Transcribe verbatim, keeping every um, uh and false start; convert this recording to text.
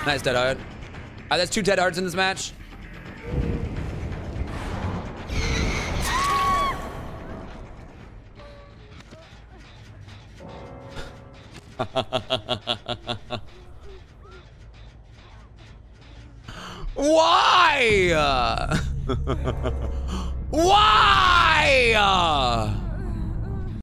Nice dead hard. Uh, that's two dead hearts in this match. Why? Why?